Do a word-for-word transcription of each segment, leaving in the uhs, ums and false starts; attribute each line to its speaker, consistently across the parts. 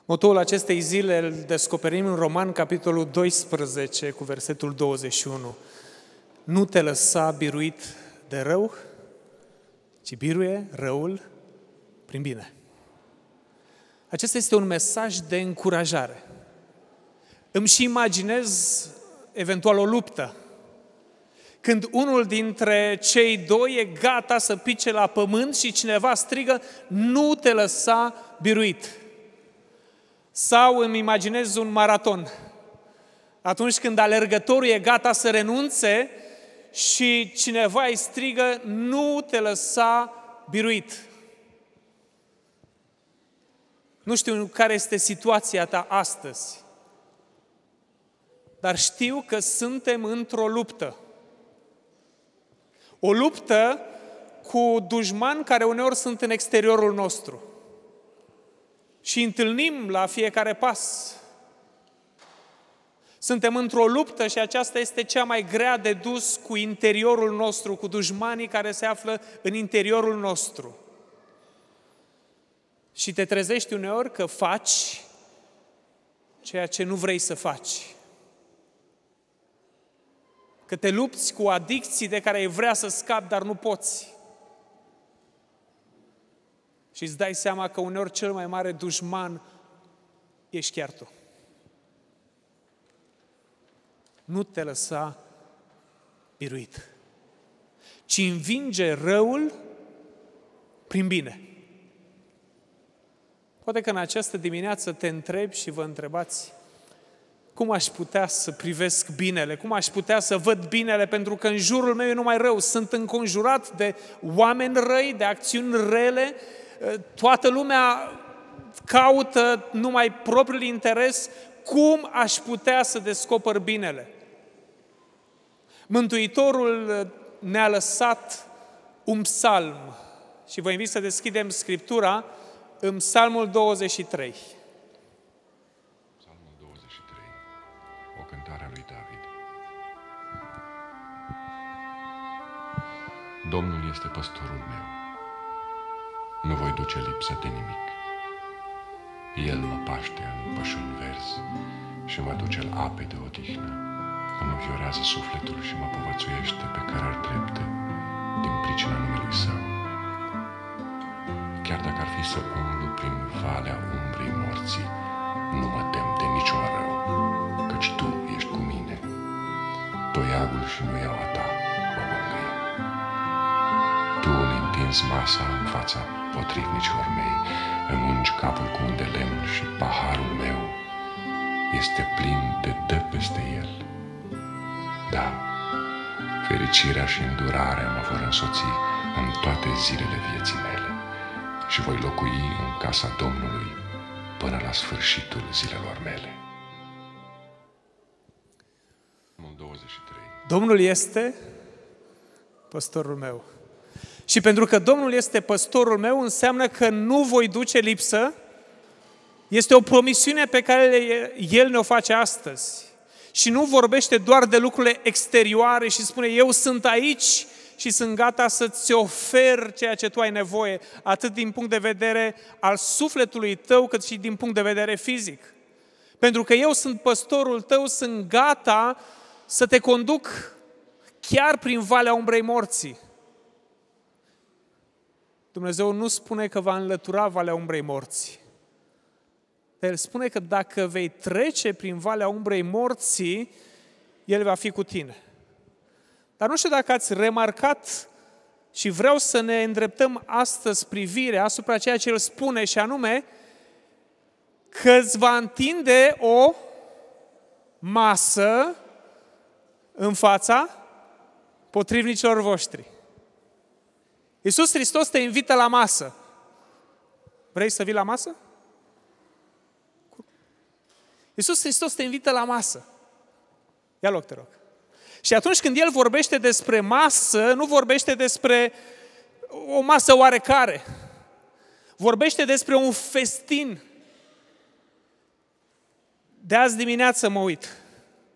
Speaker 1: Motoul acestei zile îl descoperim în Roman, capitolul doisprezece, cu versetul douăzeci și unu. Nu te lăsa biruit de rău, ci biruie răul prin bine. Acesta este un mesaj de încurajare. Îmi și imaginez eventual o luptă, când unul dintre cei doi e gata să pice la pământ și cineva strigă, nu te lăsa biruit. Sau îmi imaginez un maraton, atunci când alergătorul e gata să renunțe și cineva îi strigă, nu te lăsa biruit. Nu știu care este situația ta astăzi, dar știu că suntem într-o luptă. O luptă cu dușmani care uneori sunt în exteriorul nostru. Și întâlnim la fiecare pas. Suntem într-o luptă și aceasta este cea mai grea de dus cu interiorul nostru, cu dușmanii care se află în interiorul nostru. Și te trezești uneori că faci ceea ce nu vrei să faci. Că te lupți cu adicții de care ai vrea să scapi, dar nu poți. Și îți dai seama că uneori cel mai mare dușman ești chiar tu. Nu te lăsa biruit, ci învinge răul prin bine. Poate că în această dimineață te întrebi și vă întrebați, cum aș putea să privesc binele? Cum aș putea să văd binele? Pentru că în jurul meu e numai rău. Sunt înconjurat de oameni răi, de acțiuni rele. Toată lumea caută numai propriul interes. Cum aș putea să descoper binele? Mântuitorul ne-a lăsat un psalm. Și vă invit să deschidem Scriptura în Psalmul douăzeci și trei.
Speaker 2: Psalmul douăzeci și trei. O cântare a lui David. Domnul este păstorul meu. Nu voi duce lipsă de nimic. El mă paște în pășuni verzi și mă duce la ape de odihnă. Îmi înfiorează sufletul și mă povățuiește pe cărări drepte din pricina numelui Său. Chiar dacă ar fi să umblu prin valea umbrei morții, nu mă tem de niciun rău, căci Tu ești cu mine. Toiagul și nuiaua Ta mă mângâie. Tu îmi întinzi masa în fața potrivnicilor mei, îmi ungi capul cu un de lemn și paharul meu este plin de dă peste el. Da, fericirea și îndurarea mă vor însoți în toate zilele vieții mele și voi locui în casa Domnului până la sfârșitul zilelor mele. douăzeci și trei.
Speaker 1: Domnul este păstorul meu. Și pentru că Domnul este păstorul meu, înseamnă că nu voi duce lipsă. Este o promisiune pe care El ne-o face astăzi. Și nu vorbește doar de lucrurile exterioare și spune, eu sunt aici și sunt gata să-ți ofer ceea ce tu ai nevoie, atât din punct de vedere al sufletului tău, cât și din punct de vedere fizic. Pentru că eu sunt păstorul tău, sunt gata să te conduc chiar prin valea umbrei morții. Dumnezeu nu spune că va înlătura valea umbrei morții. El spune că dacă vei trece prin valea umbrei morții, El va fi cu tine. Dar nu știu dacă ați remarcat și vreau să ne îndreptăm astăzi privirea asupra ceea ce El spune și anume că îți va întinde o masă în fața potrivnicilor voștri. Iisus Hristos te invită la masă. Vrei să vii la masă? Iisus Hristos te invită la masă. Ia loc, te rog. Și atunci când El vorbește despre masă, nu vorbește despre o masă oarecare. Vorbește despre un festin. De azi dimineață mă uit.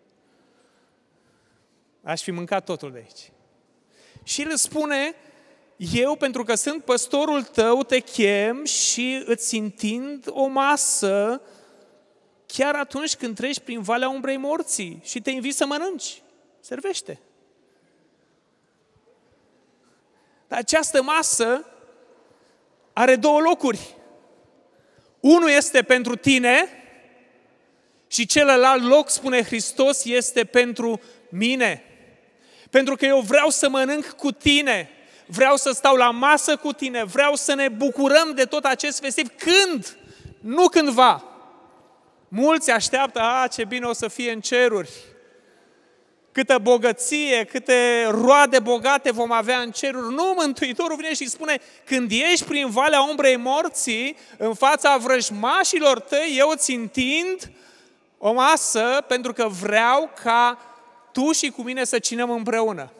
Speaker 1: Aș fi mâncat totul de aici. Și El spune Eu, pentru că sunt păstorul tău, te chem și îți întind o masă chiar atunci când treci prin valea umbrei morții și te invit să mănânci. Servește. Dar această masă are două locuri. Unul este pentru tine și celălalt loc, spune Hristos, este pentru mine. Pentru că eu vreau să mănânc cu tine, vreau să stau la masă cu tine, vreau să ne bucurăm de tot acest festiv. Când? Nu cândva. Mulți așteaptă, a, ce bine o să fie în ceruri. Câtă bogăție, câte roade bogate vom avea în ceruri. Nu, Mântuitorul vine și spune, când ești prin valea umbrei morții, în fața vrăjmașilor tăi, eu îți întind o masă pentru că vreau ca tu și cu mine să cinăm împreună.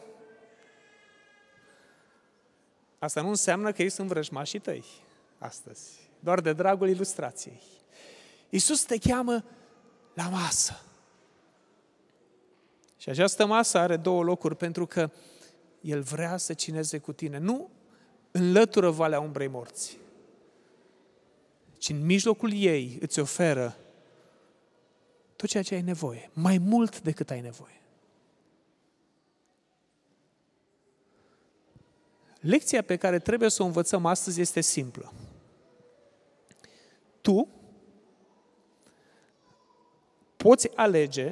Speaker 1: Asta nu înseamnă că ei sunt vrăjmașii tăi astăzi, doar de dragul ilustrației. Iisus te cheamă la masă. Și această masă are două locuri pentru că El vrea să cineze cu tine. Nu înlătură valea umbrei morții, ci în mijlocul ei îți oferă tot ceea ce ai nevoie, mai mult decât ai nevoie. Lecția pe care trebuie să o învățăm astăzi este simplă. Tu poți alege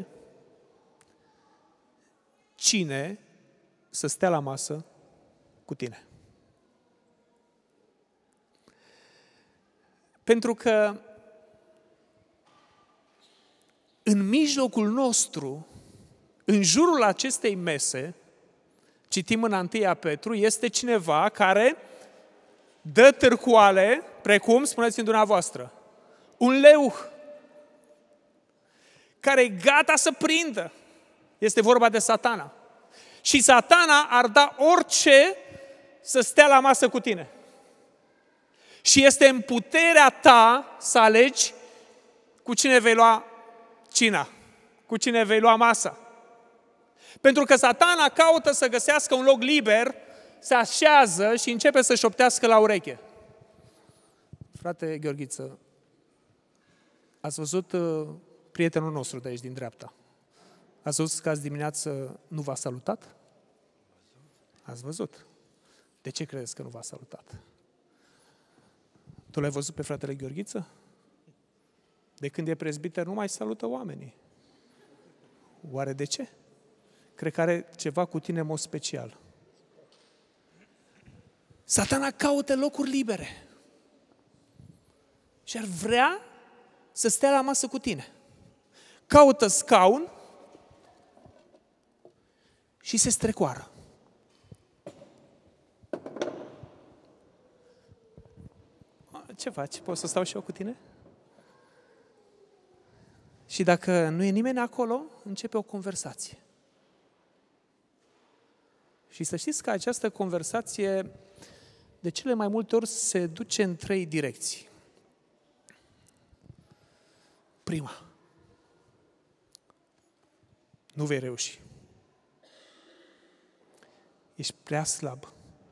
Speaker 1: cine să stea la masă cu tine. Pentru că în mijlocul nostru, în jurul acestei mese, citim în întâi Petru, este cineva care dă târcoale, precum, spuneți-mi dumneavoastră, un leu care e gata să prindă. Este vorba de Satana. Și Satana ar da orice să stea la masă cu tine. Și este în puterea ta să alegi cu cine vei lua cina, cu cine vei lua masa. Pentru că Satana caută să găsească un loc liber, se așează și începe să șoptească la ureche. Frate Gheorghiță, ați văzut uh, prietenul nostru de aici, din dreapta? Ați văzut că azi dimineață nu v-a salutat? Ați văzut. De ce credeți că nu v-a salutat? Tu l-ai văzut pe fratele Gheorghiță? De când e prezbiter nu mai salută oamenii. Oare de ce? Cred că are ceva cu tine în mod special. Satana caută locuri libere. Și ar vrea să stea la masă cu tine. Caută scaun și se strecoară. Ce faci? Poți să stau și eu cu tine? Și dacă nu e nimeni acolo, începe o conversație. Și să știți că această conversație de cele mai multe ori se duce în trei direcții. Prima, nu vei reuși. Ești prea slab.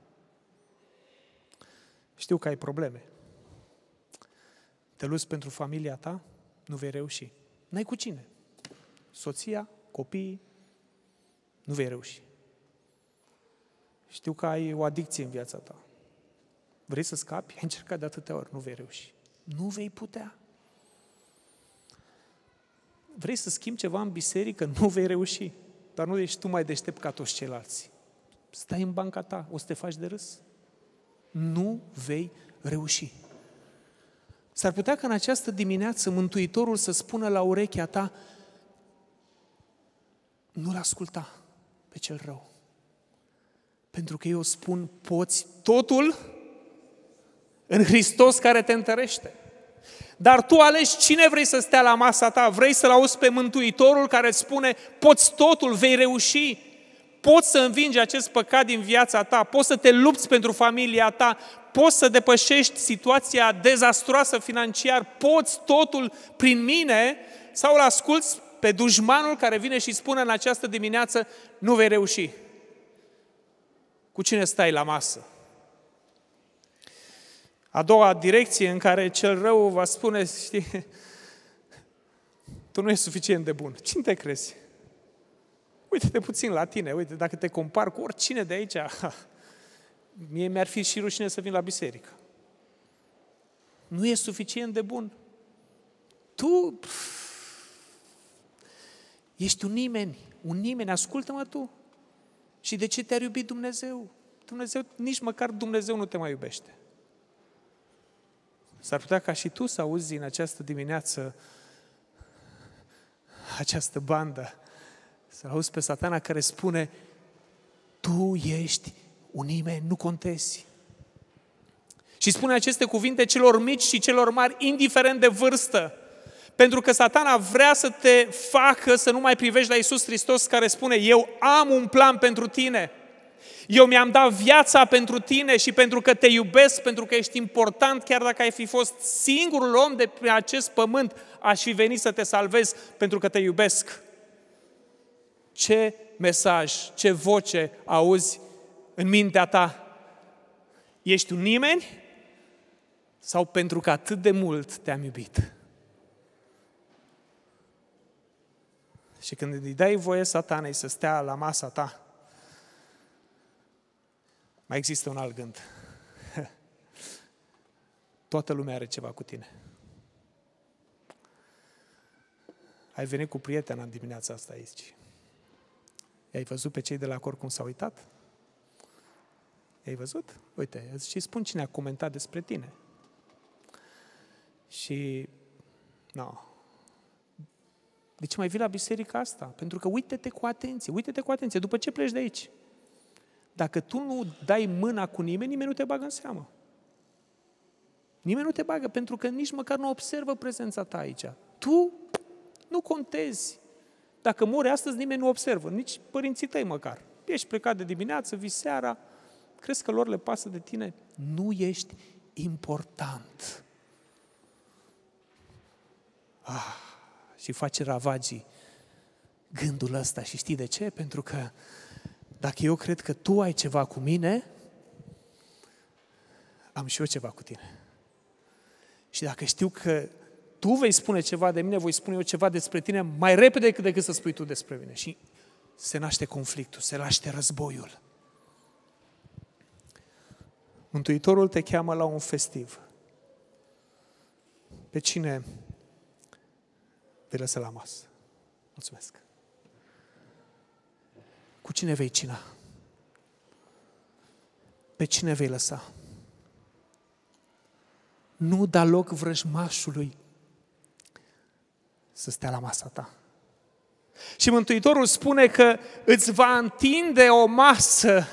Speaker 1: Știu că ai probleme. Te luți pentru familia ta, nu vei reuși. N-ai cu cine. Soția, copiii, nu vei reuși. Știu că ai o adicție în viața ta. Vrei să scapi? Ai încercat de atâtea ori, nu vei reuși. Nu vei putea. Vrei să schimbi ceva în biserică? Nu vei reuși. Dar nu ești tu mai deștept ca toți ceilalți. Stai în banca ta, o să te faci de râs. Nu vei reuși. S-ar putea ca în această dimineață Mântuitorul să spună la urechea ta, nu-l asculta pe cel rău. Pentru că eu spun, poți totul în Hristos care te întărește. Dar tu alegi cine vrei să stea la masa ta. Vrei să-L auzi pe Mântuitorul care îți spune, poți totul, vei reuși. Poți să învingi acest păcat din viața ta, poți să te lupți pentru familia ta, poți să depășești situația dezastruoasă financiar, poți totul prin mine, sau îl asculți pe dușmanul care vine și spune în această dimineață, nu vei reuși. Cu cine stai la masă? A doua direcție în care cel rău va spune, știi, tu nu ești suficient de bun. Cine te crezi? Uite-te puțin la tine, uite, dacă te compar cu oricine de aici, mie mi-ar fi și rușine să vin la biserică. Nu ești suficient de bun. Tu pf, ești un nimeni, un nimeni, ascultă-mă tu. Și de ce te-ar iubi Dumnezeu? Dumnezeu, nici măcar Dumnezeu nu te mai iubește. S-ar putea ca și tu să auzi în această dimineață această bandă, să auzi pe Satana care spune, tu ești un nimeni, nu contezi. Și spune aceste cuvinte celor mici și celor mari, indiferent de vârstă. Pentru că Satana vrea să te facă să nu mai privești la Iisus Hristos care spune, eu am un plan pentru tine. Eu mi-am dat viața pentru tine și pentru că te iubesc, pentru că ești important, chiar dacă ai fi fost singurul om de pe acest pământ, aș fi venit să te salvez pentru că te iubesc. Ce mesaj, ce voce auzi în mintea ta? Ești un nimeni? Sau pentru că atât de mult te-am iubit? Și când îi dai voie Satanei să stea la masa ta, mai există un alt gând. Toată lumea are ceva cu tine. Ai venit cu prietena în dimineața asta aici. I-ai văzut pe cei de la cor cum s-au uitat? I-ai văzut? Uite, îți și spun cine a comentat despre tine. Și, no. De ce mai vii la biserica asta? Pentru că uite-te cu atenție, uite-te cu atenție, după ce pleci de aici. Dacă tu nu dai mâna cu nimeni, nimeni nu te bagă în seamă. Nimeni nu te bagă, pentru că nici măcar nu observă prezența ta aici. Tu nu contezi. Dacă mori astăzi, nimeni nu observă, nici părinții tăi măcar. Ești plecat de dimineață, vii seara, crezi că lor le pasă de tine? Nu ești important. Ah, și face ravagii gândul ăsta. Și știi de ce? Pentru că dacă eu cred că tu ai ceva cu mine, am și eu ceva cu tine. Și dacă știu că tu vei spune ceva de mine, voi spune eu ceva despre tine mai repede decât să spui tu despre mine. Și se naște conflictul, se naște războiul. Mântuitorul te cheamă la un festiv. Pe cine vei lăsa la masă? Mulțumesc. Cu cine vei cina? Pe cine vei lăsa? Nu da loc vrăjmașului să stea la masa ta. Și Mântuitorul spune că îți va întinde o masă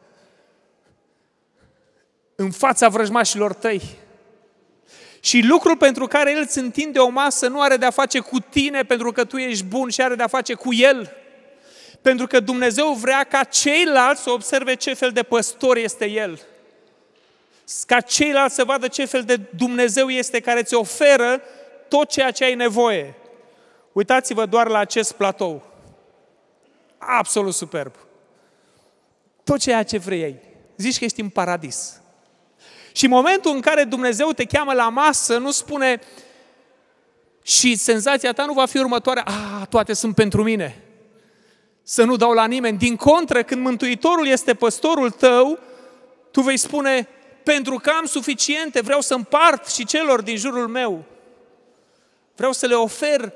Speaker 1: în fața vrăjmașilor tăi. Și lucrul pentru care El îți întinde o masă nu are de-a face cu tine pentru că tu ești bun, și are de-a face cu El. Pentru că Dumnezeu vrea ca ceilalți să observe ce fel de păstor este El. Ca ceilalți să vadă ce fel de Dumnezeu este care îți oferă tot ceea ce ai nevoie. Uitați-vă doar la acest platou. Absolut superb. Tot ceea ce vrei ai. Zici că ești în paradis. Și în momentul în care Dumnezeu te cheamă la masă, nu spune și senzația ta nu va fi următoarea, a, toate sunt pentru mine. Să nu dau la nimeni. Din contră, când Mântuitorul este păstorul tău, tu vei spune, pentru că am suficiente, vreau să împart și celor din jurul meu. Vreau să le ofer.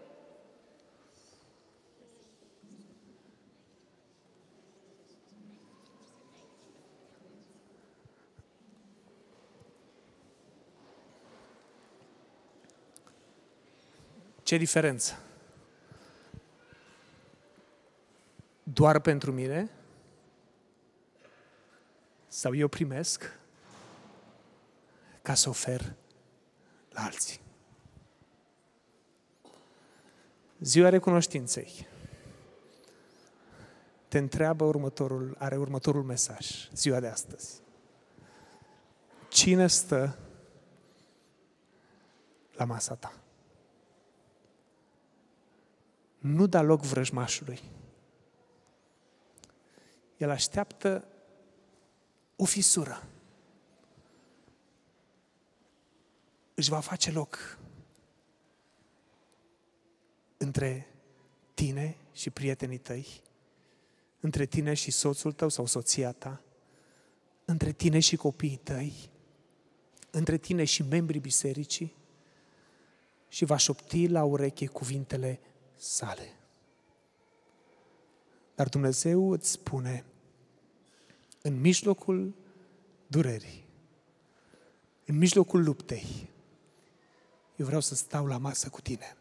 Speaker 1: Ce diferență? Doar pentru mine? Sau eu primesc ca să ofer la alții? Ziua recunoștinței te întreabă următorul, are următorul mesaj, ziua de astăzi. Cine stă la masa ta? Nu da loc vrăjmașului. El așteaptă o fisură. își va face loc între tine și prietenii tăi, între tine și soțul tău sau soția ta, între tine și copiii tăi, între tine și membrii bisericii și va șopti la ureche cuvintele sale. Dar Dumnezeu îți spune, în mijlocul durerii, în mijlocul luptei, eu vreau să stau la masă cu tine.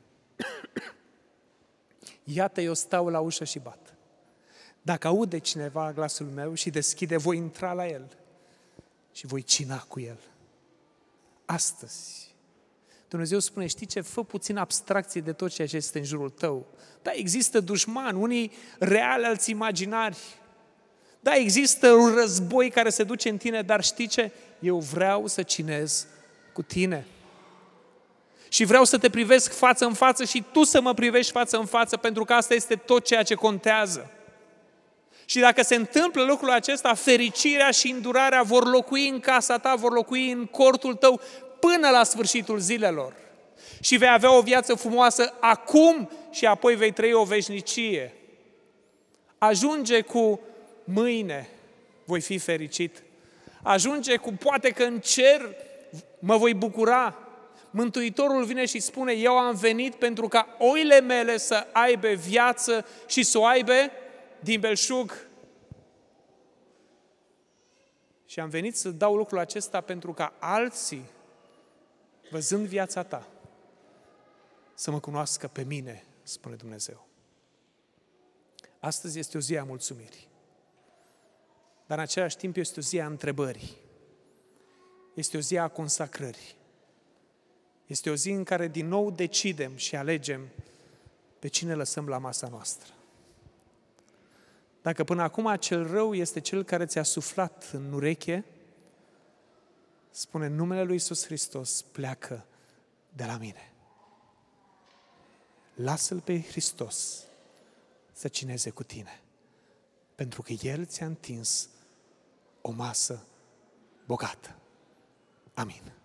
Speaker 1: Iată, eu stau la ușă și bat. Dacă aude cineva glasul meu și deschide, voi intra la el și voi cina cu el. Astăzi, Dumnezeu spune, știi ce? Fă puțin abstracție de tot ceea ce este în jurul tău. Da, există dușmani, unii reali, alții imaginari. Da, există un război care se duce în tine, dar știi ce? Eu vreau să cinez cu tine. Și vreau să te privesc față în față și tu să mă privești față în față, pentru că asta este tot ceea ce contează. Și dacă se întâmplă lucrul acesta, fericirea și îndurarea vor locui în casa ta, vor locui în cortul tău până la sfârșitul zilelor. Și vei avea o viață frumoasă acum și apoi vei trăi o veșnicie. Ajunge cu mâine voi fi fericit. Ajunge cu poate că în cer mă voi bucura. Mântuitorul vine și spune, eu am venit pentru ca oile mele să aibă viață și să o aibă din belșug. Și am venit să dau lucrul acesta pentru ca alții, văzând viața ta, să mă cunoască pe mine, spune Dumnezeu. Astăzi este o zi a mulțumirii, dar în același timp este o zi a întrebării. Este o zi a consacrării. Este o zi în care din nou decidem și alegem pe cine lăsăm la masa noastră. Dacă până acum cel rău este cel care ți-a suflat în ureche, spune în numele lui Iisus Hristos, pleacă de la mine. Lasă-L pe Hristos să cineze cu tine, pentru că El ți-a întins o masă bogată. Amin.